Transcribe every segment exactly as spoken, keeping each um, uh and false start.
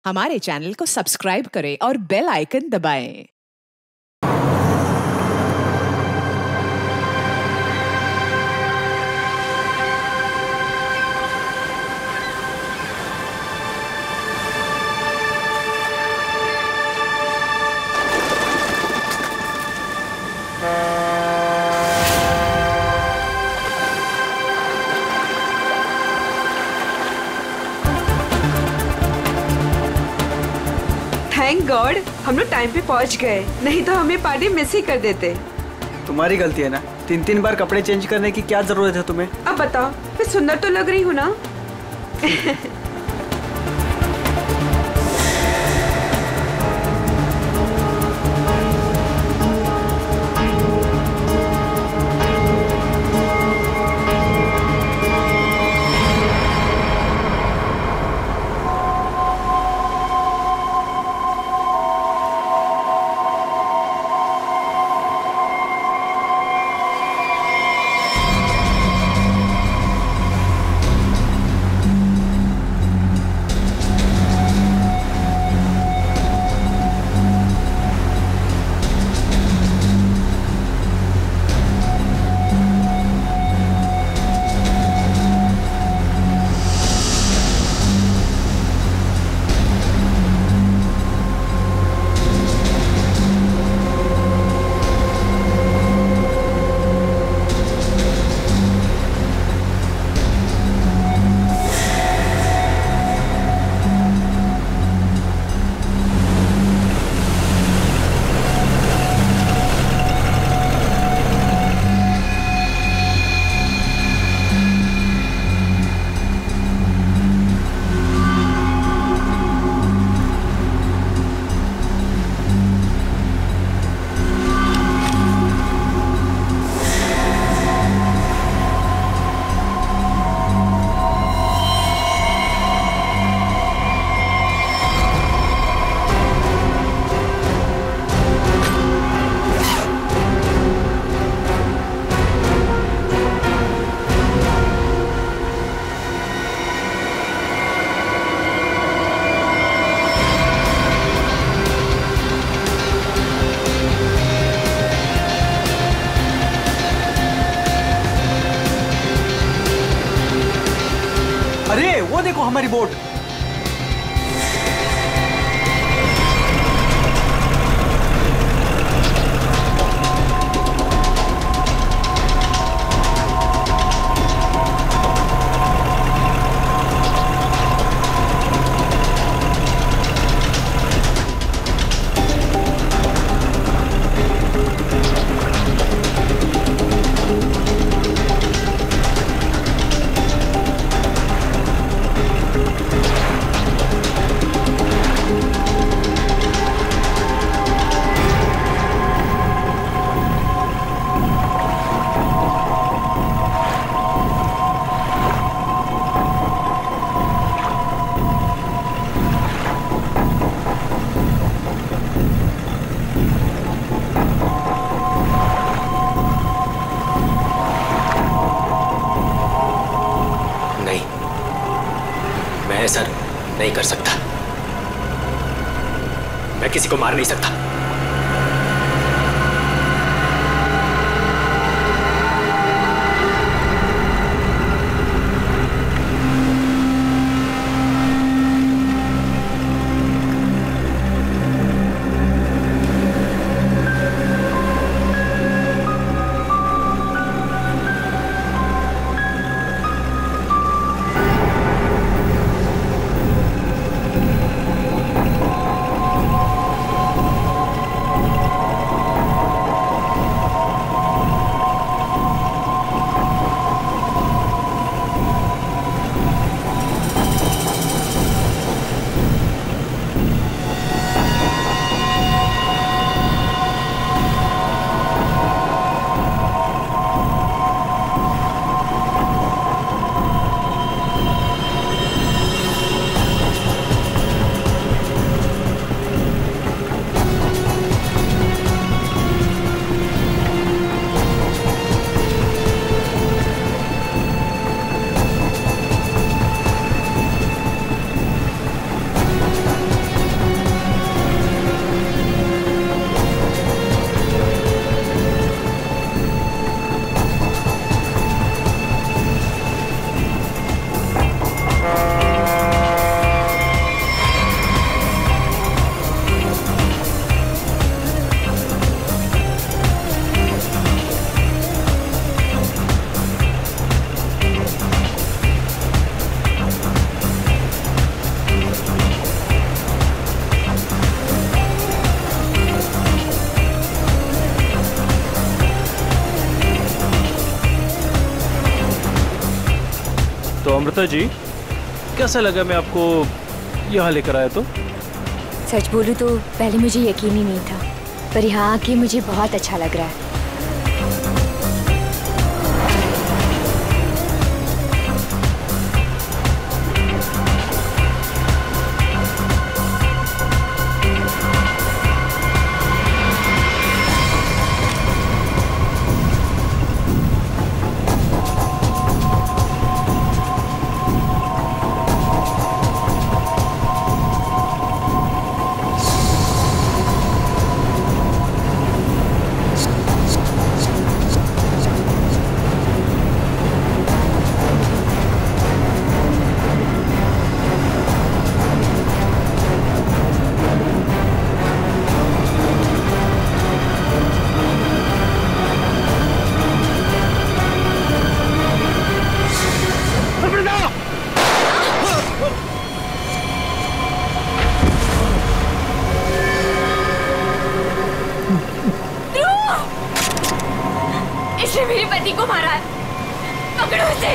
हमारे चैनल को सब्सक्राइब करें और बेल आइकन दबाएं। थैंक गॉड हम लोग टाइम पे पहुंच गए, नहीं तो हमें पार्टी मिस ही कर देते। तुम्हारी गलती है ना, तीन तीन बार कपड़े चेंज करने की क्या जरूरत है तुम्हें? अब बताओ, मैं सुंदर तो लग रही हूँ ना? अरे वो देखो हमारी बोट। ऐसा नहीं कर सकता, मैं किसी को मार नहीं सकता। अमृता जी, कैसा लगा मैं आपको यहाँ लेकर आया तो? सच बोलूं तो पहले मुझे यकीन ही नहीं था, पर यहाँ आके मुझे बहुत अच्छा लग रहा है। इसने मेरे पति को मारा है, पकड़ो इसे।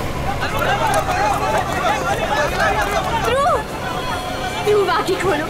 ध्रुव, ध्रुव बाकी खोलो।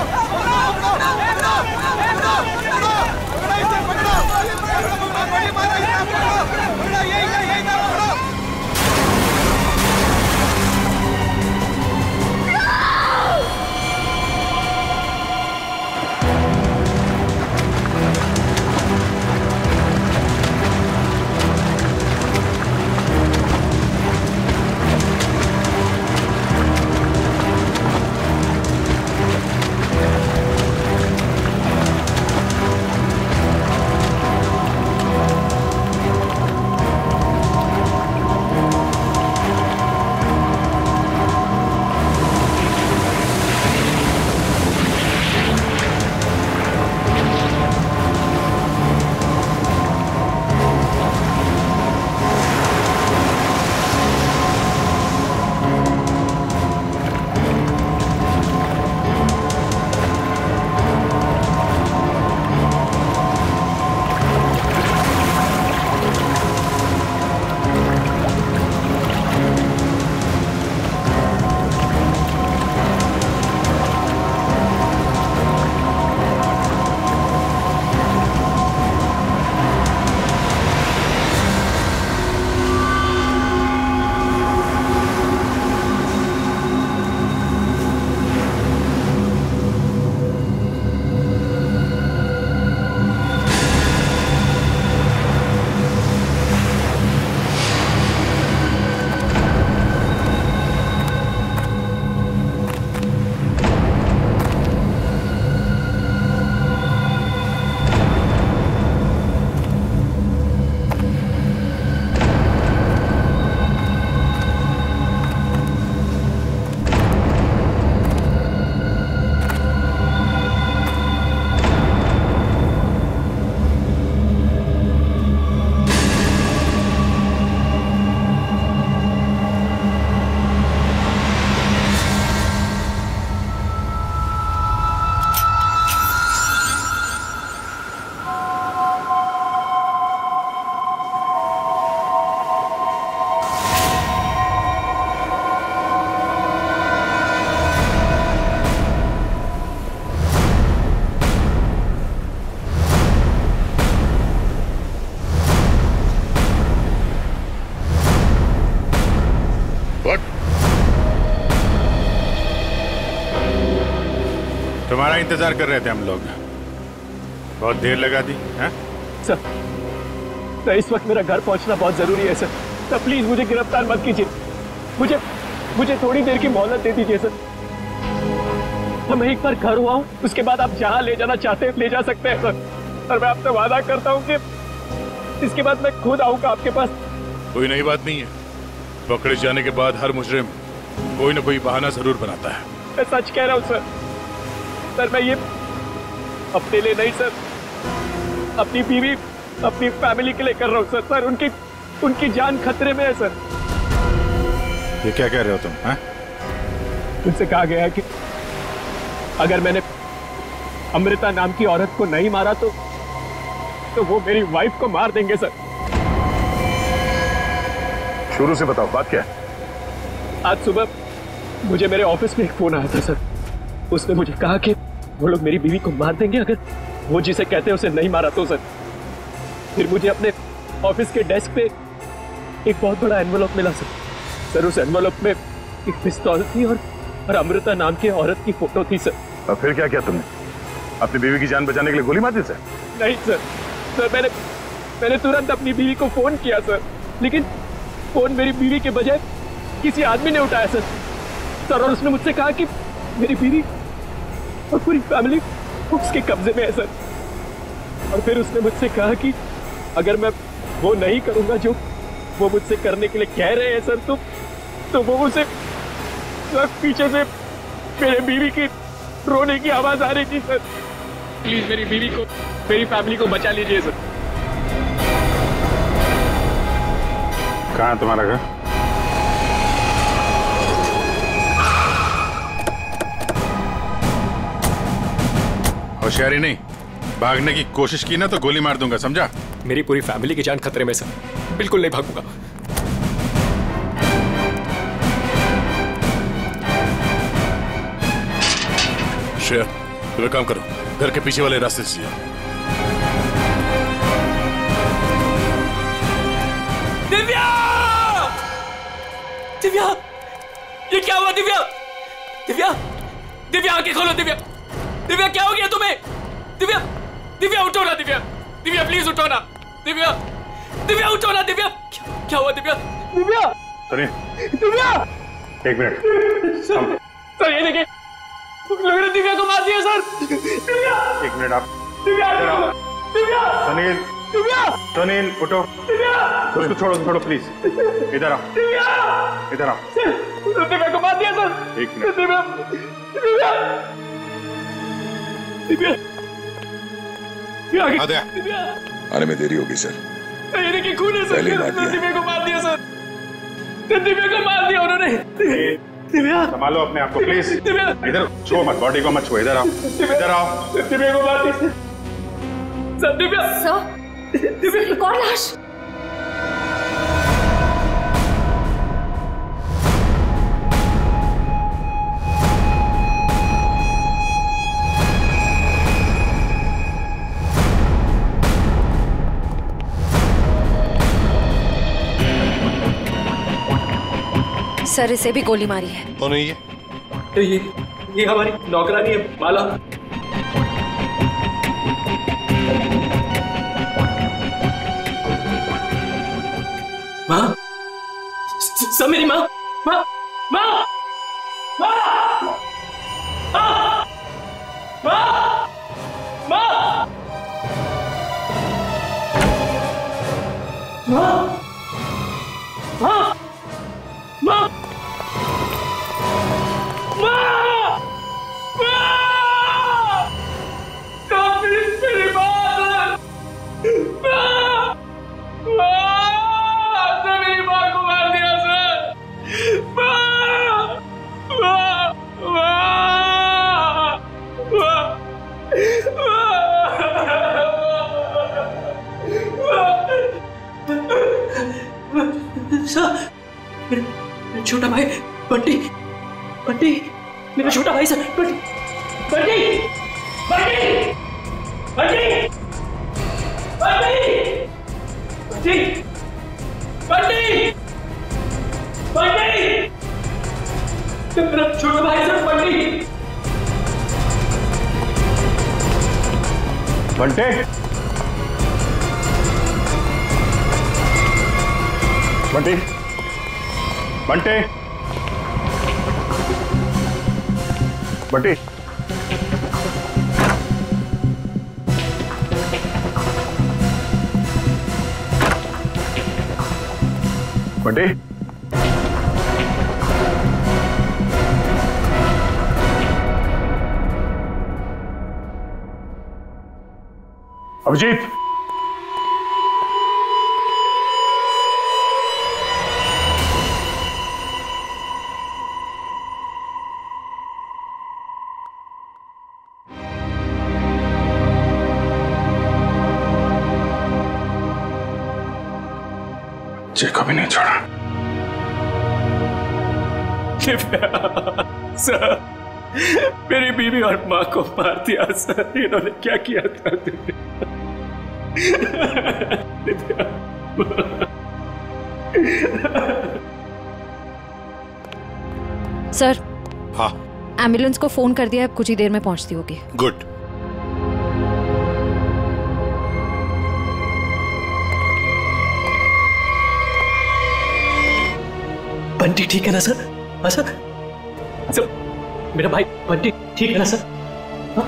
तुम्हारा इंतजार कर रहे थे हम लोग, बहुत देर लगा दी है? सर, सर इस वक्त मेरा घर पहुंचना बहुत जरूरी है सर। सर प्लीज मुझे गिरफ्तार मत कीजिए, मुझे मुझे थोड़ी देर की मोहलत दे दीजिए सर। तो मैं एक बार घर हुआ हूँ, उसके बाद आप जहाँ ले जाना चाहते हैं ले जा सकते हैं सर। सर मैं आपसे वादा करता हूँ कि इसके बाद मैं खुद आऊंगा आपके पास। कोई नई बात नहीं है, पकड़े जाने के बाद हर मुजरिम कोई ना कोई बहाना जरूर बनाता है। मैं सच कह रहा हूँ सर। सर मैं ये अपने लिए नहीं सर, अपनी बीवी अपनी फैमिली के लिए कर रहा हूँ सर। सर उनकी उनकी जान खतरे में है सर। ये क्या कह रहे हो तुम? हैं? उनसे कहा गया है कि अगर मैंने अमृता नाम की औरत को नहीं मारा तो तो वो मेरी वाइफ को मार देंगे सर। शुरू से बताओ बात क्या है? आज सुबह मुझे मेरे ऑफिस में एक फोन आया था सर। उसने मुझे कहा कि वो लोग मेरी बीवी को मार देंगे अगर वो जिसे कहते हैं उसे नहीं मारा तो सर। फिर मुझे अपने ऑफिस के डेस्क पे एक बहुत बड़ा एनवेलप मिला सर। सर उस एनवेलप में एक पिस्तौल थी और, और अमृता नाम की औरत की फोटो थी सर। और फिर क्या किया तुमने? अपनी बीवी की जान बचाने के लिए गोली मार दी सर? नहीं सर, सर मैंने मैंने तुरंत अपनी बीवी को फोन किया सर, लेकिन फोन मेरी बीवी के बजाय किसी आदमी ने उठाया सर। सर और उसने मुझसे कहा कि मेरी बीवी और पूरी फैमिली उसके कब्जे में है सर। और फिर उसने मुझसे कहा कि अगर मैं वो नहीं करूंगा जो वो मुझसे करने के लिए कह रहे हैं सर, तो तो वो मुझसे पीछे से मेरे बीवी की रोने की आवाज आ रही थी सर। प्लीज मेरी बीवी को, मेरी फैमिली को बचा लीजिए सर। कहाँ है तुम्हारा घर? होशियारी नहीं, भागने की कोशिश की ना तो गोली मार दूंगा, समझा? मेरी पूरी फैमिली की जान खतरे में सर, बिल्कुल नहीं भागूंगा। श्रेया, तुम एक काम करो, घर के पीछे वाले रास्ते से जाओ। दिव्या! दिव्या! ये क्या हुआ दिव्या? दिव्या! दिव्या आंखें खोलो दिव्या! दिव्या क्या हो गया तुम्हें? दिव्या! दिव्या उठो ना दिव्या! दिव्या प्लीज उठो ना! दिव्या! दिव्या उठो ना दिव्या! क्या, क्या हुआ दिव्या? दिव्या! सुनिए, दिव्या! एक मिनट। सर, सर ये देखिए, लोगों ने दिव्या को मार दिया सर। दिव्या! एक मिनट आप। दिव्या! दिव्या! सुनील, दिव्या! सुनील उठो। दिव्या! उसको छोड़ो, छोड़ो प्लीज। इधर आओ। दिव्या! इधर आओ। दिव्या को मार दिया सर। एक मिनट। दिव्या! दिव्या! दिव्या! आ गया। दिव्या! आने में देरी होगी सर। ये देखिए खून है सर। पहले ही मार दिया। दिव्या को मार दिया सर। दिव्या को मार दिया उन्होंने। दिव्या! संभालो अपने आप को प्लीज। दिव्या! इधर छुओ मत, बॉडी को मत छुओ। इधर आओ, इधर आओ। दिव्या को मार दिया सर। दिव्या! सर, दिव्या! एक और लाश। सर इसे भी गोली मारी है। कौन है ये? ये ये हमारी नौकरानी है माला। माँ, सब मेरी माँ, माँ, माँ, माँ, माँ, माँ, माँ, माँ, माँ, माँ, माँ, माँ, काफी मेरी बात, माँ, माँ, से मेरी माँ को मार दिया सर, माँ, माँ, माँ, माँ, सर, मेरा छोटा भाई बंटी, बंटी, मेरा छोटा भाई सर, बंटी, बंटी, बंटी, बंटी, बंटी, बंटी, बंटी, बंटी, मेरा छोटा भाई सर, बंटी, बंटे, बंटी, बंटे, बंटी, बंटी, अभिजीत, मुझे कभी नहीं छोड़ा। सर, मेरी बीवी और माँ को मार दिया सर। इन्होंने क्या किया था? दिव्या। सर। हाँ। एम्बुलेंस को फोन कर दिया, कुछ ही देर में पहुंचती होगी। गुड। बंटी ठीक है ना सर? हाँ सर? सर, मेरा भाई बंटी ठीक है ना सर? हाँ?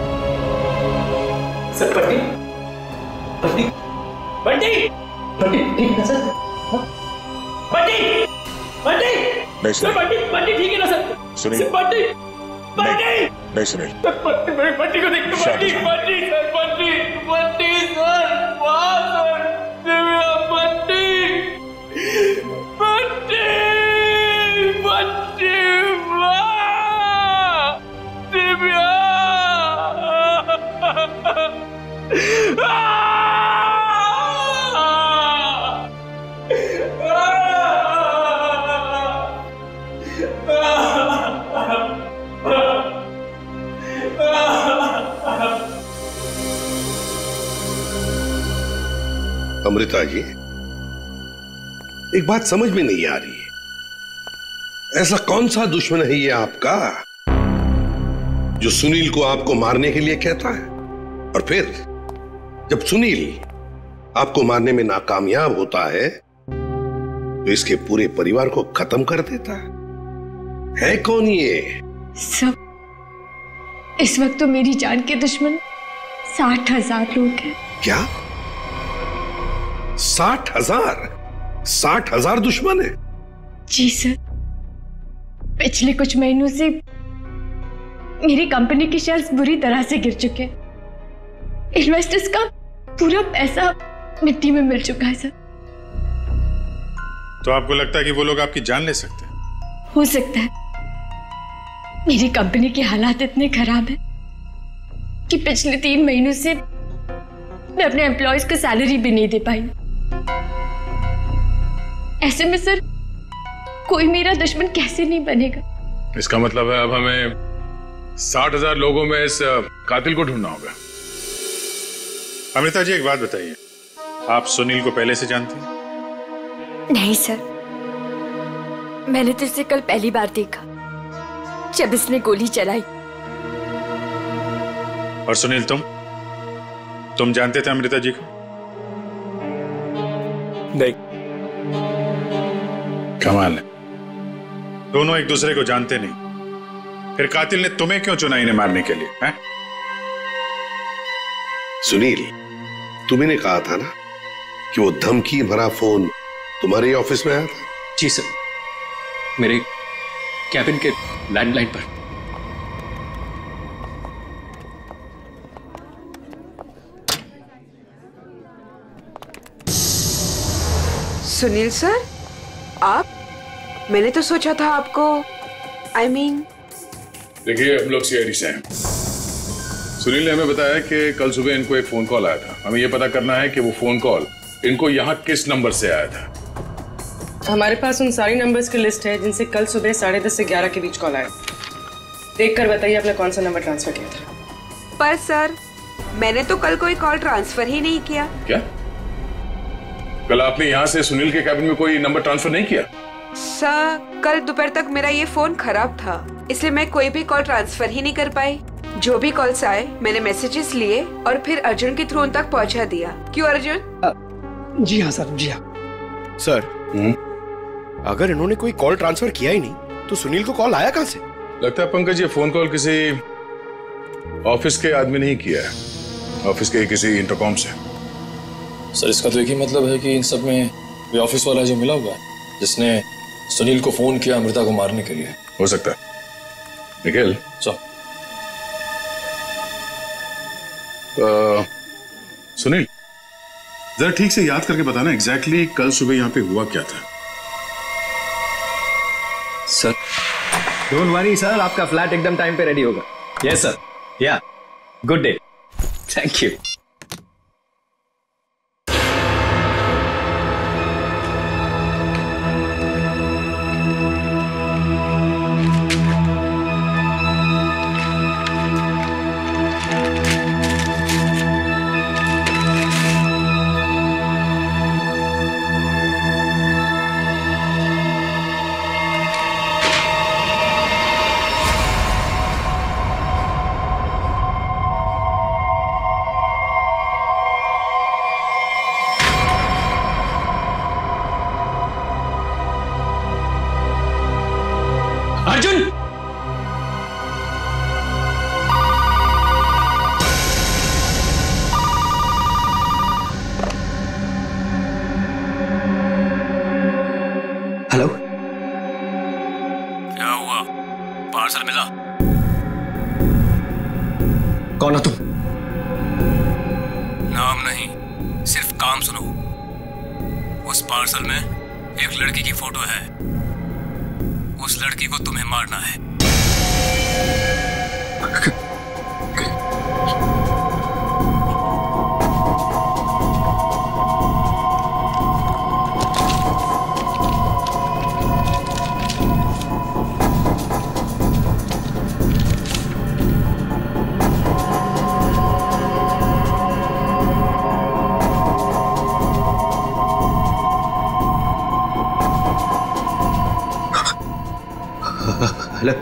सर बंटी, बंटी, बंटी, बंटी ठीक है ना सर? हाँ? बंटी, बंटी, नहीं सर बंटी, बंटी ठीक है ना सर? सुनील, बंटी, बंटी, नहीं सुनील, बंटी, बंटी को देख, बंटी, बंटी सर, बंटी, बंटी सर, वाह सर, दिव्या, बंटी, बंटी, बंटी, वाह, दिव्या, अमृता जी, एक बात समझ में नहीं आ रही है, ऐसा कौन सा दुश्मन है ये आपका जो सुनील को आपको मारने के लिए कहता है, और फिर जब सुनील आपको मारने में नाकामयाब होता है तो इसके पूरे परिवार को खत्म कर देता है? है कौन ये? सब इस वक्त तो मेरी जान के दुश्मन साठ हजार लोग हैं। क्या? साठ हजार? साठ हजार दुश्मन है? जी सर, पिछले कुछ महीनों से मेरी कंपनी के शेयर्स बुरी तरह से गिर चुके हैं। इन्वेस्टर्स का पूरा पैसा मिट्टी में मिल चुका है सर। तो आपको लगता है कि वो लोग आपकी जान ले सकते हैं? हो सकता है। मेरी कंपनी के हालात इतने खराब हैं कि पिछले तीन महीनों से मैं अपने एम्प्लॉयज को सैलरी भी नहीं दे पाई। ऐसे में सर कोई मेरा दुश्मन कैसे नहीं बनेगा? इसका मतलब है अब हमें साठ हजार लोगों में इस कातिल को ढूंढना होगा। अमृता जी, एक बात बताइए, आप सुनील को पहले से जानती हैं? नहीं सर, मैंने तो इसे कल पहली बार देखा जब इसने गोली चलाई। और सुनील, तुम तुम जानते थे अमृता जी को? नहीं। कमाल है, दोनों एक दूसरे को जानते नहीं, फिर कातिल ने तुम्हें क्यों चुना इन्हें मारने के लिए? है? सुनील, तुम्ही कहा था ना कि वो धमकी भरा फोन तुम्हारे ऑफिस में आया था? जी सर, मेरे कैबिन के लैंडलाइन पर। सुनील सर, आप? मैंने तो सोचा था आपको, आई I मीन mean... देखिए, हम लोग सीआईडी से हैं। सुनील ने हमें बताया कि कल सुबह इनको एक फोन कॉल आया था। हमें यह पता करना है कि वो फोन कॉल इनको यहाँ किस नंबर से आया था। हमारे पास उन सारी नंबर्स की लिस्ट है जिनसे कल सुबह साढ़े दस से ग्यारह के बीच कॉल आया। देख कर बताइए आपने कौन सा नंबर ट्रांसफर किया था। पर सर, मैंने तो कल कोई कॉल ट्रांसफर ही नहीं किया। क्या? कल आपने यहाँ से सुनील के कैबिन में कोई नंबर ट्रांसफर नहीं किया? सर, कल दोपहर तक मेरा ये फोन खराब था, इसलिए मैं कोई भी कॉल ट्रांसफर ही नहीं कर पाई। जो भी कॉल्स आए मैंने मैसेजेस लिए और फिर अर्जुन के थ्रू उन तक पहुंचा दिया। क्यों अर्जुन? जी हाँ सर, जी हाँ सर। अगर इन्होंने कोई कॉल ट्रांसफर किया ही नहीं तो सुनील को कॉल आया कहां से? लगता है पंकज ये फोन कॉल किसी ऑफिस के आदमी ने ही किया है, ऑफिस के किसी इंटरकॉम से। सर, इसका तो एक ही मतलब है कि इन सब में ये ऑफिस वाला जो मिला हुआ है जिसने सुनील को फोन किया अमृता को मारने के लिए। हो सकता है। निखिल, सर। Uh, सुनील, जरा ठीक से याद करके बताना एग्जैक्टली कल सुबह यहाँ पे हुआ क्या था। सर, डोंट वरी सर, आपका फ्लैट एकदम टाइम पे रेडी होगा। Yes sir, yeah good day, thank you. कौन हो तुम? नाम नहीं, सिर्फ काम सुनो। उस पार्सल में एक लड़की की फोटो है। उस लड़की को तुम्हें मारना है। हेलो।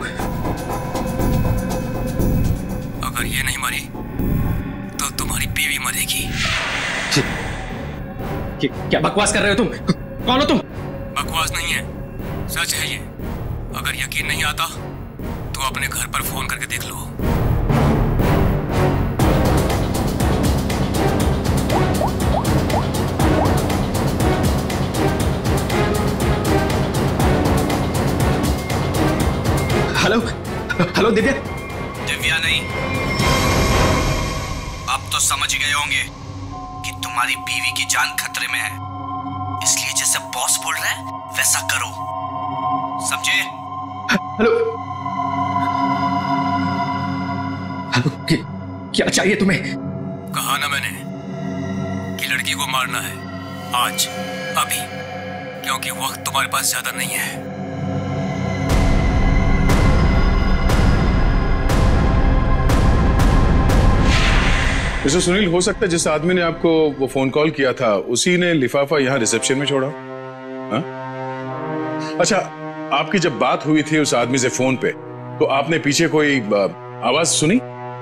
अगर ये नहीं मरी तो तुम्हारी बीवी मरेगी। क्या बकवास कर रहे हो तुम? कौन हो तुम? बकवास नहीं है, सच है ये। अगर यकीन नहीं आता तो अपने घर पर फोन करके देख लो। Hello hello Divya. दिव्या नहीं, अब तो समझ गए होंगे कि तुम्हारी बीवी की जान खतरे में है, इसलिए जैसे बॉस बोल रहा है वैसा करो, समझे? हेलो हेलो, क्या चाहिए तुम्हें? कहा ना मैंने कि लड़की को मारना है आज, अभी, क्योंकि वक्त तुम्हारे पास ज्यादा नहीं है। मिस्टर सुनील, हो सकता है जिस आदमी ने आपको वो फोन कॉल किया था उसी ने लिफाफा यहाँ रिसेप्शन में छोड़ा। हा? अच्छा, आपकी जब बात हुई थी उस आदमी से फोन पे तो आपने पीछे कोई आवाज सुनी?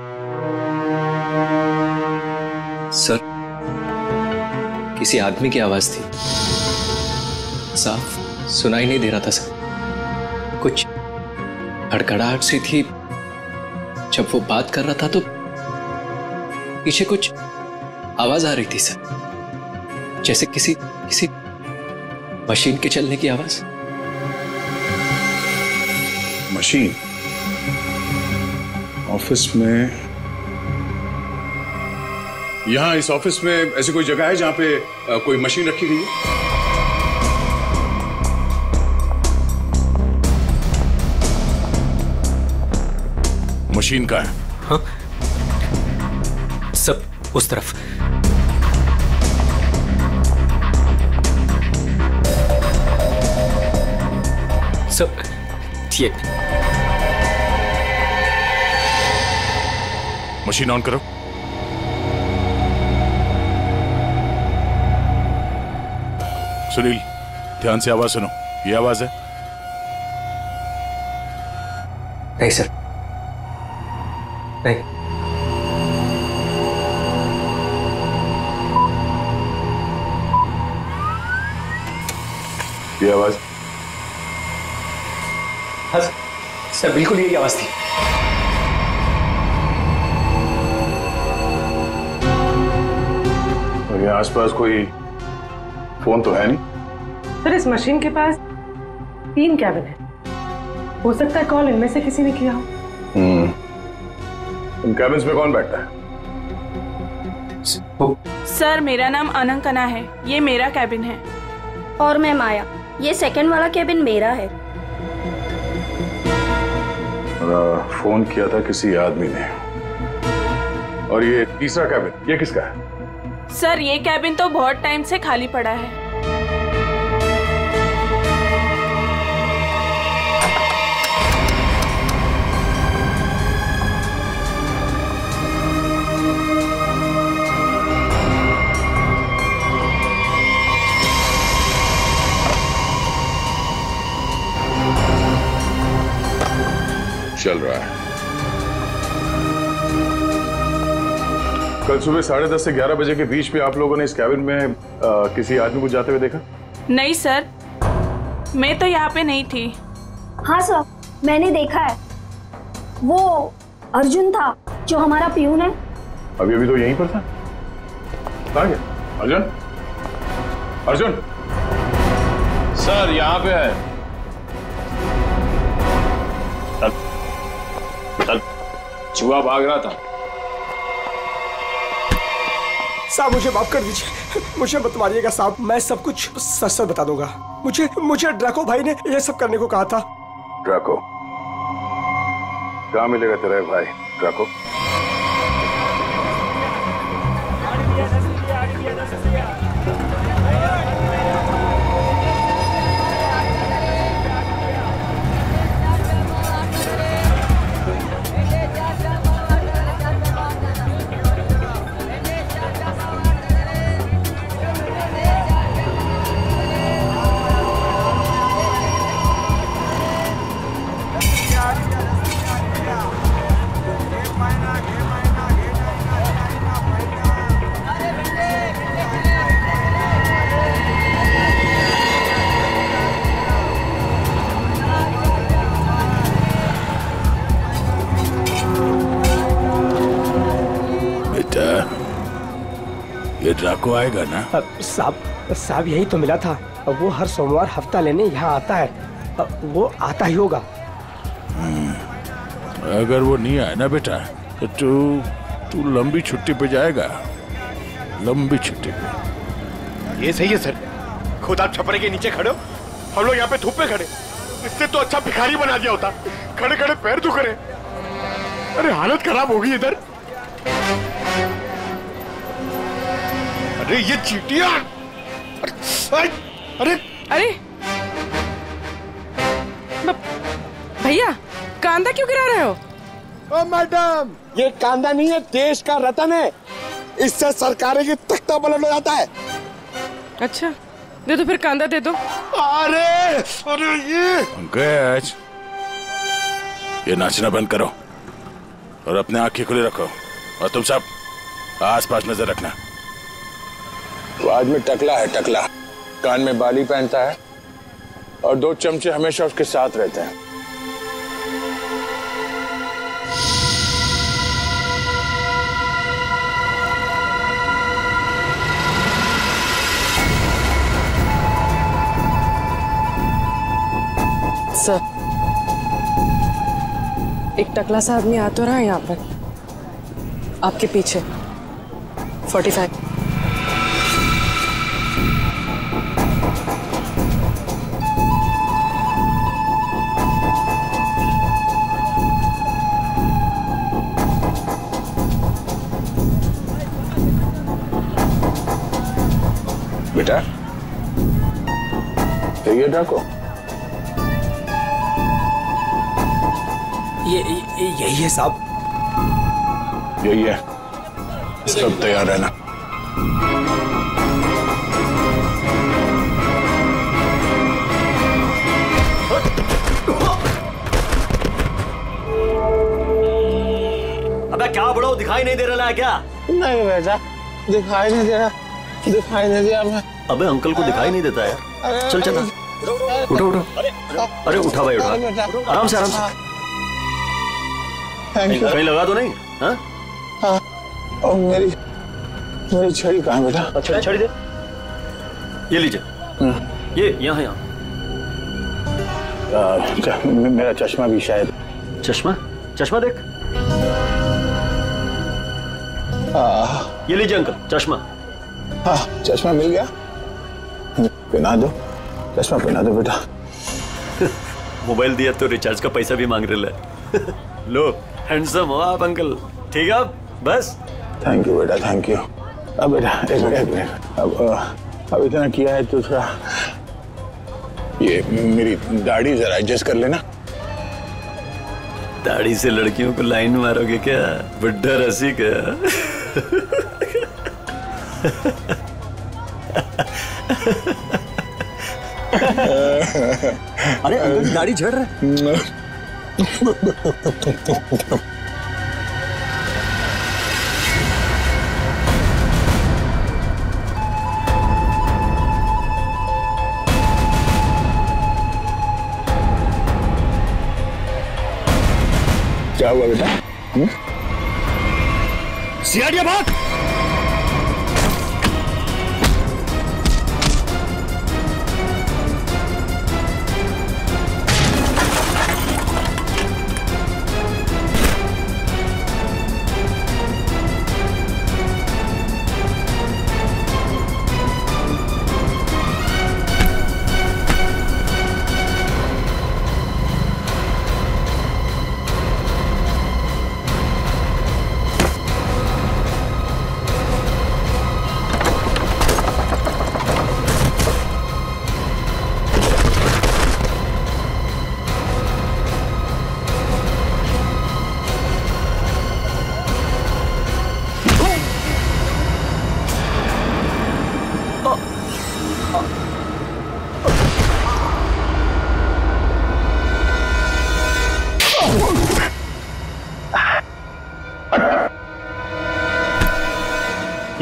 सर, किसी आदमी की आवाज थी, साफ सुनाई नहीं दे रहा था सर। कुछ हड़कड़ाहट सी थी। जब वो बात कर रहा था तो पीछे कुछ आवाज आ रही थी सर, जैसे किसी किसी मशीन के चलने की आवाज। मशीन? ऑफिस में? यहां इस ऑफिस में ऐसी कोई जगह है जहां पे आ, कोई मशीन रखी गई है? मशीन का है? हाँ? सब उस तरफ। सब ये मशीन ऑन करो। सुनील, ध्यान से आवाज सुनो। ये आवाज है? नहीं सर, नहीं। ये आवाज? हाँ सर, बिल्कुल यही आवाज थी। और ये आसपास कोई फोन तो है नहीं? सर, इस मशीन के पास तीन कैबिन है, हो सकता है कॉल इनमें से किसी ने किया हो। हम्म, इन कैबिन्स में कौन बैठता है? सर, मेरा नाम अनंकना है, ये मेरा कैबिन है। और मैं माया, ये सेकंड वाला कैबिन मेरा है। फोन किया था किसी आदमी ने। और ये तीसरा कैबिन, ये किसका है? सर, ये कैबिन तो बहुत टाइम से खाली पड़ा है। चल रहा है। कल सुबह साढ़े दस से ग्यारह बजे के बीच में आप लोगों ने इस कैबिन में आ, किसी आदमी को जाते हुए देखा? नहीं सर, मैं तो यहाँ पे नहीं थी। हाँ सर, मैंने देखा है। वो अर्जुन था जो हमारा प्यून है। अभी अभी तो यहीं पर था। कहाँ गया अर्जुन? अर्जुन सर, यहाँ पे है। चल, चूहा भाग रहा था, साहब मुझे माफ कर दीजिए, मुझे मत मारिएगा साहब, मैं सब कुछ सच सच बता दूंगा। मुझे मुझे ड्रैको भाई ने ये सब करने को कहा था। ड्रैको? कहाँ मिलेगा तेरा भाई ड्रैको? ये ड्राको आएगा ना? साहब साहब यही तो मिला था, वो हर सोमवार हफ्ता लेने यहाँ आता है, वो आता ही होगा। अगर वो नहीं आया ना बेटा तो तू तू लंबी छुट्टी पे जाएगा, लंबी छुट्टी पे। ये सही है सर, खुद आप छपरे के नीचे खड़े हो, हम लोग यहाँ पे धूप में खड़े, इससे तो अच्छा भिखारी बना दिया होता, खड़े खड़े पैर दुख रहे। अरे हालत खराब होगी इधर। अरे ये चीटियां! अरे अरे अरे भैया कांदा क्यों गिरा रहे हो? ओ मैडम, ये कांदा नहीं है, देश का रतन है, इससे सरकारें की तख्ता पलट हो जाता है। अच्छा दे दो फिर, कांदा दे दो। अरे अरे ये पंकज, ये नाचना बंद करो और अपने आंखें खुली रखो, और तुम सब आसपास नजर रखना। वो आदमी टकला है, टकला, कान में बाली पहनता है और दो चमचे हमेशा उसके साथ रहते हैं। सर, एक टकला सा आदमी आ तो रहा है यहाँ पर, आपके पीछे। Forty five. बेटा ये डाको, ये, ये यही है साहब। यही है, सब तैयार रहना। अबे क्या बड़ो, दिखाई नहीं दे रहा है क्या? नहीं बेटा, दिखाई नहीं दे रहा, दिखाई नहीं दिया मैं। अबे अंकल को दिखाई नहीं देता है। चल चल उठो उठो। अरे उठा भाई उठा, आराम से आराम से। Thank you. कहीं लगा तो नहीं? हाँ हाँ। और मेरी मेरी छड़ी कहाँ बेटा? अच्छा छड़ी दे, ये लीजिए, ये यहाँ यहाँ। मेरा चश्मा भी शायद। चश्मा? चश्मा देख। हाँ। ये लीजिए अंकल चश्मा। हाँ चश्मा मिल गया, पहना दो, चश्मा पहना दो बेटा। मोबाइल दिया तो रिचार्ज का पैसा भी मांग रहे है। लो हैंडसम हो आप अंकल, ठीक है बस। थैंक यू बेटा, थैंक यू। अब बेटा एक मिनट एक मिनट, अब अब इतना किया है तो थोड़ा ये मेरी दाढ़ी जरा एडजस्ट कर लेना। दाढ़ी से लड़कियों को लाइन मारोगे क्या? बुड्ढा रसी क्या? अरे अंकल दाढ़ी झड़ रहा है। क्या हुआ बेटा? सियाड़िया भाग।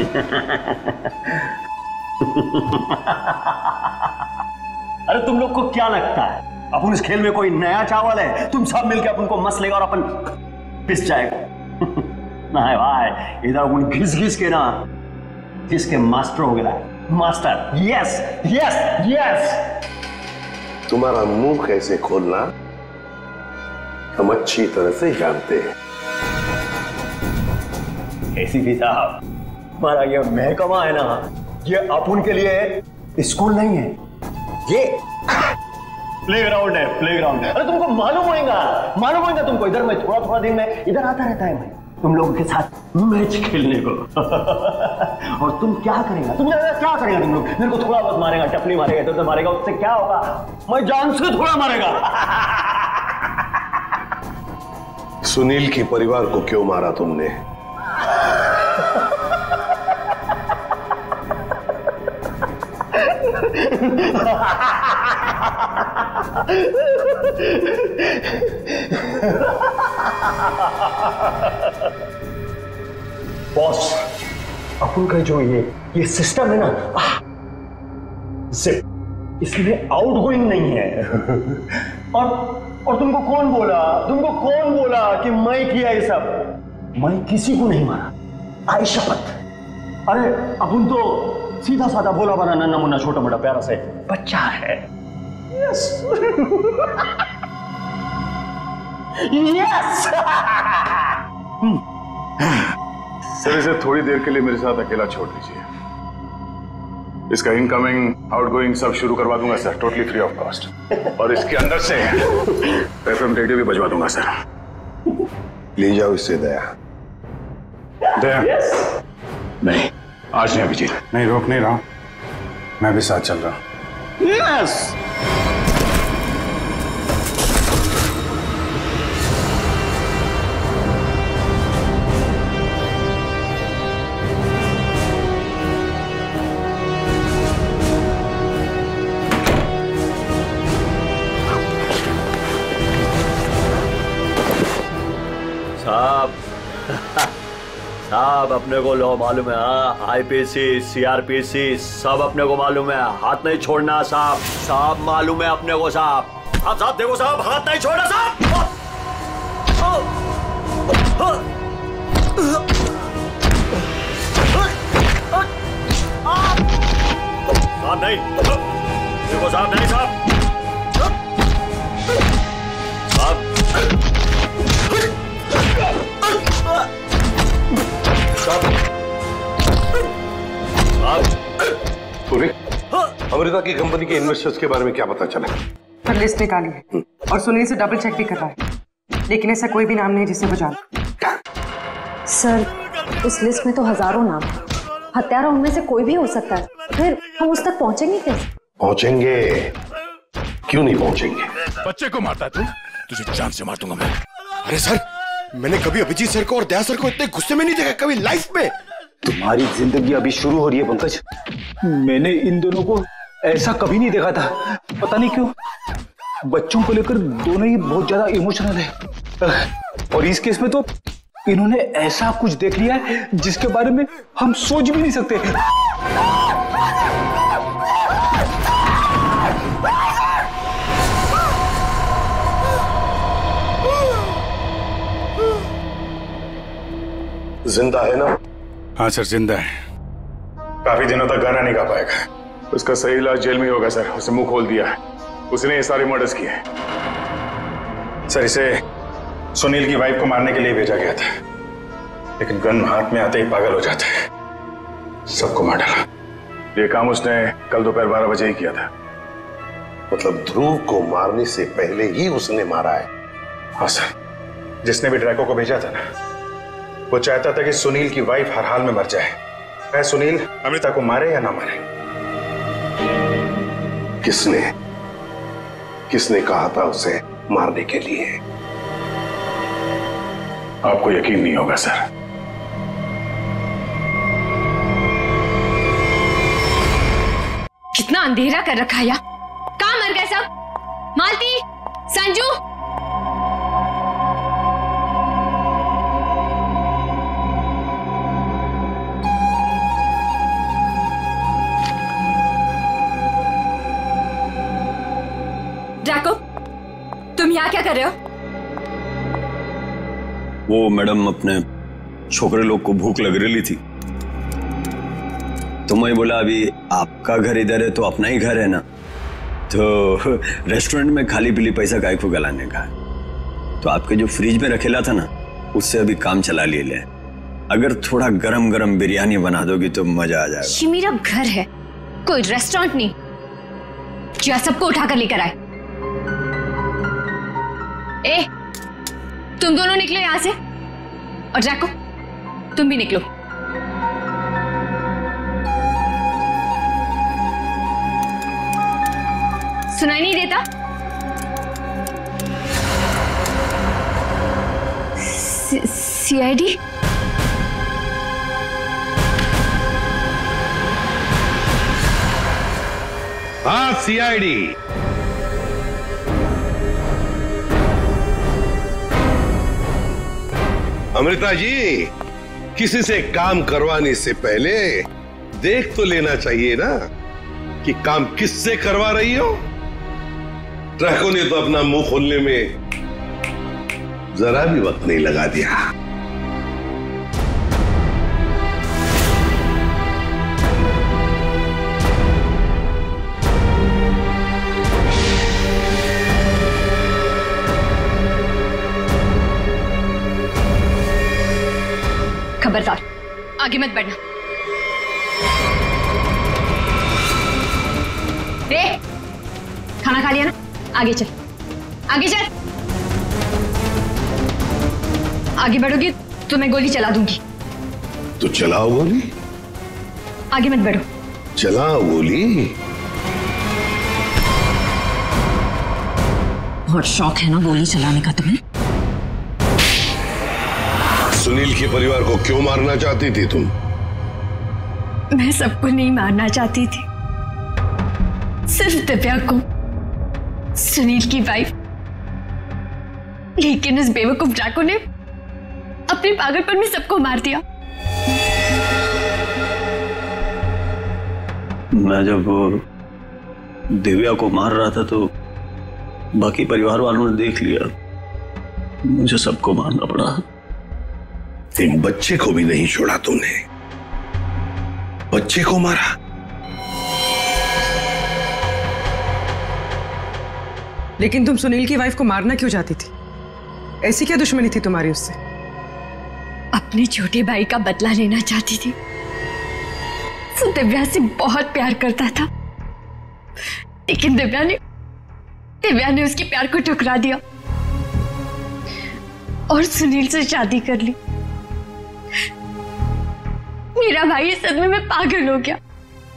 अरे तुम लोग को क्या लगता है अपन इस खेल में कोई नया चावल है? तुम सब मिलकर अपन को मस लेगा और अपन पिस जाएगा। ना है भाई, इधर अपन घिस घिस के ना जिसके मास्टर हो गया है। Master, yes yes yes. तुम्हारा मुंह कैसे खोलना हम अच्छी तरह से जानते हैं। एसीपी साहब, हमारा ये महकमा है ना, ये अपन के लिए स्कूल नहीं है, ये प्लेग्राउंड है, प्लेग्राउंड है। अरे तुमको मालूम होगा, मालूम होगा तुमको। इधर मैं थोड़ा थोड़ा दिन में इधर आता रहता है मैं तुम लोगों के साथ मैच खेलने को। और तुम क्या करेगा, तुम क्या करेगा तुम लोग? मेरे को थोड़ा बहुत मारेगा, टपली मारेगा, इधर से मारेगा, उससे क्या होगा? मैं जान से थोड़ा मारेगा। सुनील के परिवार को क्यों मारा तुमने? बॉस, अपन का जो ये ये सिस्टम है ना, जिप, इसमें आउटगोइंग नहीं है। और और तुमको कौन बोला, तुमको कौन बोला कि मैं किया ये सब? मैं किसी को नहीं मारा, आई शपथ। अरे अपन तो सीधा साधा भोला बना नन्ना मुन्ना छोटा मोटा प्यारा से बच्चा है। Yes yes. सर, इसे थोड़ी देर के लिए मेरे साथ अकेला छोड़ दीजिए। इसका इनकमिंग आउटगोइंग सब शुरू करवा दूंगा sir, totally free of cost. और इसके अंदर से एफएम रेडियो भी बजवा दूंगा सर। ले जाओ इससे दया। दया? नहीं, आज नहीं अभिजीत। नहीं, रोक नहीं रहा हूं, मैं भी साथ चल रहा हूं। यस। साहब, साहब अपने को लो मालूम है, हाँ, आईपीसी, सीआरपीसी सब अपने को मालूम है। हाथ नहीं छोड़ना साहब, साहब मालूम है अपने को साहब। आप साहब देखो साहब, हाथ नहीं छोड़ना साहब। साहब नहीं, देखो साहब नहीं साहब, अमृता की कंपनी के इन्वेस्टर्स के बारे में क्या पता चला? पर लिस्ट निकाली है और सुनील से डबल चेक भी करवा है, लेकिन ऐसा कोई भी नाम नहीं जिसे वो जानता। सर, उस लिस्ट में तो हजारों नाम है, हत्यारा उनमें से कोई भी हो सकता है। फिर हम उस तक पहुंचेंगे कैसे? पहुंचेंगे, क्यों नहीं पहुंचेंगे? बच्चे को मारता तू, तुझे जान से मार दूंगा मैं। अरे सर, मैंने कभी अभिजीत सर को और दया सर को इतने गुस्से में नहीं देखा कभी लाइफ में। तुम्हारी जिंदगी अभी शुरू हो रही है पंकज। मैंने इन दोनों को ऐसा कभी नहीं देखा था। पता नहीं क्यों बच्चों को लेकर दोनों ही बहुत ज्यादा इमोशनल है। और इस केस में तो इन्होंने ऐसा कुछ देख लिया है जिसके बारे में हम सोच भी नहीं सकते। जिंदा है ना? हाँ सर, जिंदा है। काफी दिनों तक गाना नहीं गा पाएगा। उसका सही इलाज जेल में होगा सर। उसे मुंह खोल दिया है, उसने ये सारे मर्डर्स किए हैं। सर, इसे सुनील की वाइफ को मारने के लिए भेजा गया था, लेकिन गन हाथ में आते ही पागल हो जाता है, सबको मार डाला। ये काम उसने कल दोपहर बारह बजे ही किया था। मतलब ध्रुव को मारने से पहले ही उसने मारा है? हाँ सर, जिसने भी ड्रैको को भेजा था ना, वो चाहता था कि सुनील की वाइफ हर हाल में मर जाए, चाहे सुनील अमृता को मारे या ना मारे। किसने किसने कहा था उसे मारने के लिए? आपको यकीन नहीं होगा सर। कितना अंधेरा कर रखा है यार। कहां मर गए सब? मालती, संजू, कर रहे हो? वो मैडम अपने छोकरे लोग को भूख लग रही थी तो मैं बोला अभी आपका घर इधर है तो अपना ही घर है ना, तो रेस्टोरेंट में खाली पीली पैसा काय को गलाने का, तो आपके जो फ्रिज में रखेला था ना उससे अभी काम चला लिए ले। अगर थोड़ा गरम गरम बिरयानी बना दोगी तो मजा आ जाएगा। ये मेरा घर है, कोई रेस्टोरेंट नहीं जो सबको उठाकर लेकर आए। ए, तुम दोनों निकलो यहां से, और जैको तुम भी निकलो। सुनाई नहीं देता? सीआईडी? हाँ, सीआईडी। अमृता जी, किसी से काम करवाने से पहले देख तो लेना चाहिए ना कि काम किससे करवा रही हो। ट्रकों ने तो अपना मुंह खोलने में जरा भी वक्त नहीं लगा दिया। खबरदार, आगे मत बढ़ना। रे, खाना खा लिया ना? आगे चल, आगे चल। आगे बढ़ोगी तो मैं गोली चला दूंगी। तो चलाओ गोली। आगे मत बढ़ो। चलाओ गोली। बहुत शौक है ना गोली चलाने का तुम्हें? सुनील के परिवार को क्यों मारना चाहती थी तुम? मैं सबको नहीं मारना चाहती थी, सिर्फ दिव्या को, सुनील की वाइफ। लेकिन इस बेवकूफ डाकू ने अपने पागलपन में सबको मार दिया। मैं जब दिव्या को मार रहा था तो बाकी परिवार वालों ने देख लिया, मुझे सबको मारना पड़ा। एक बच्चे को भी नहीं छोड़ा तुमने, बच्चे को मारा। लेकिन तुम सुनील की वाइफ को मारना क्यों चाहती थी? ऐसी क्या दुश्मनी थी तुम्हारी उससे? अपने छोटे भाई का बदला लेना चाहती थी। वो दिव्या से बहुत प्यार करता था, लेकिन दिव्या ने दिव्या ने उसके प्यार को ठुकरा दिया और सुनील से शादी कर ली। मेरा भाई इस सदमे में पागल हो गया।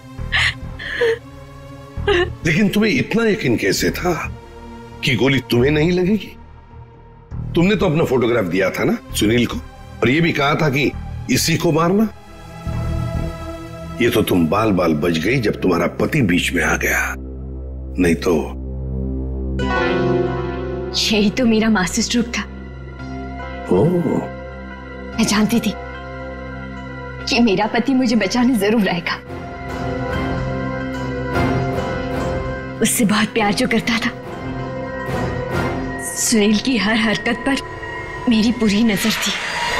लेकिन तुम्हें इतना यकीन कैसे था कि गोली तुम्हें नहीं लगेगी? तुमने तो अपना फोटोग्राफ दिया था ना सुनील को, और ये भी कहा था कि इसी को मारना। ये तो तुम बाल बाल बच गई जब तुम्हारा पति बीच में आ गया, नहीं तो। यही तो मेरा मास्टर स्ट्रोक था। ओह। मैं जानती थी कि मेरा पति मुझे बचाने जरूर आएगा। उससे बहुत प्यार जो करता था। सुनील की हर हरकत पर मेरी पूरी नजर थी।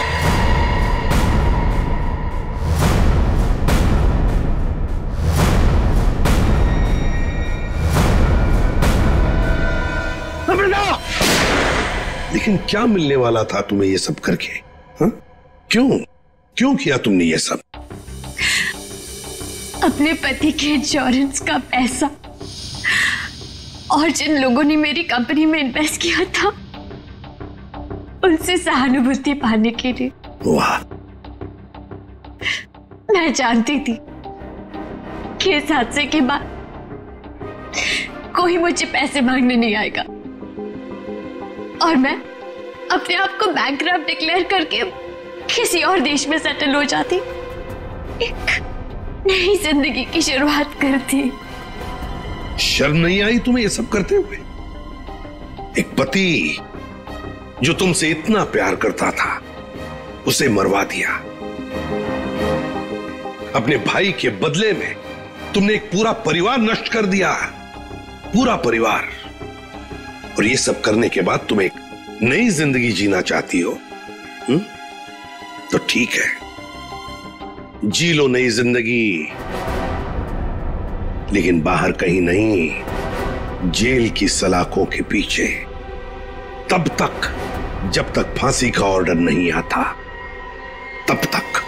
लेकिन क्या मिलने वाला था तुम्हें ये सब करके? हा? क्यों क्यों किया तुमने ये सब? अपने पति के इंश्योरेंस का पैसा और जिन लोगों ने मेरी कंपनी में इन्वेस्ट किया था उनसे सहानुभूति पाने के लिए। वाह। मैं जानती थी कि इस हादसे के बाद कोई मुझे पैसे मांगने नहीं आएगा और मैं अपने आप को बैंकरप्ट डिक्लेयर करके किसी और देश में सेटल हो जाती, एक नई जिंदगी की शुरुआत करती। शर्म नहीं आई तुम्हें ये सब करते हुए? एक पति जो तुमसे इतना प्यार करता था उसे मरवा दिया। अपने भाई के बदले में तुमने एक पूरा परिवार नष्ट कर दिया। पूरा परिवार। और ये सब करने के बाद तुम एक नई जिंदगी जीना चाहती हो, हुँ? तो ठीक है, जी लो नई जिंदगी, लेकिन बाहर कहीं नहीं, जेल की सलाखों के पीछे, तब तक जब तक फांसी का ऑर्डर नहीं आता, तब तक।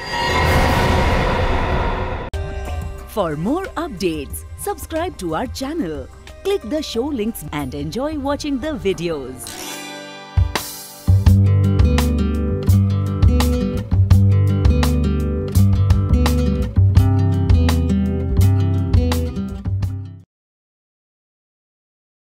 For more updates, subscribe to our channel, click the show links and enjoy watching the videos.